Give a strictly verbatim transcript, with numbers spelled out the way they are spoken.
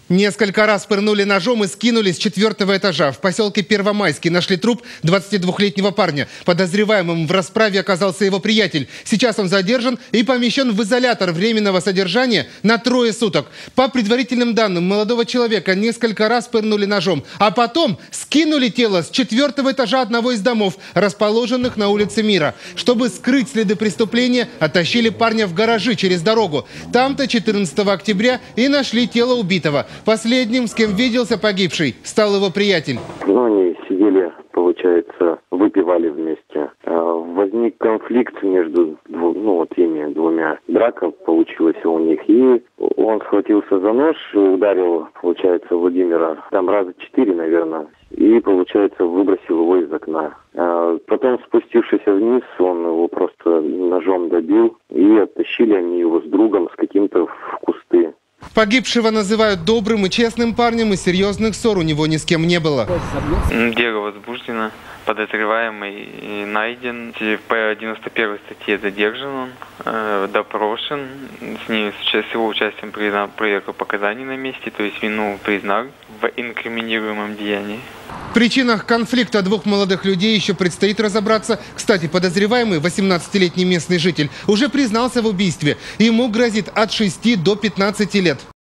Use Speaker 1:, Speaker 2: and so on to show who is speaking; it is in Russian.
Speaker 1: Несколько раз пырнули ножом и скинули с четвертого этажа. В поселке Первомайский нашли труп двадцатидвухлетнего парня. Подозреваемым в расправе оказался его приятель. Сейчас он задержан и помещен в изолятор временного содержания на трое суток. По предварительным данным, молодого человека несколько раз пырнули ножом, а потом скинули тело с четвертого этажа одного из домов, расположенных на улице Мира. Чтобы скрыть следы преступления, оттащили парня в гаражи через дорогу. Там-то четырнадцатого октября и нашли тело убитого. Последним, с кем виделся погибший, стал его приятель.
Speaker 2: Ну, они сидели, получается, выпивали вместе. Возник конфликт между дву, ну, вот ими двумя. Драка получилась у них. И он схватился за нож, ударил, получается, Владимира там раза четыре, наверное. И, получается, выбросил его из окна. Потом, спустившись вниз, он его просто ножом добил. И оттащили они его с другом, с каким-то в кусты.
Speaker 1: Погибшего называют добрым и честным парнем, и серьезных ссор у него ни с кем не было.
Speaker 3: Дело возбуждено, подозреваемый найден. По девяносто первой статье задержан он, э, допрошен. С, ним, с его участием проверка показаний на месте, то есть вину признал в инкриминируемом деянии.
Speaker 1: В причинах конфликта двух молодых людей еще предстоит разобраться. Кстати, подозреваемый, восемнадцатилетний местный житель, уже признался в убийстве. Ему грозит от шести до пятнадцати лет.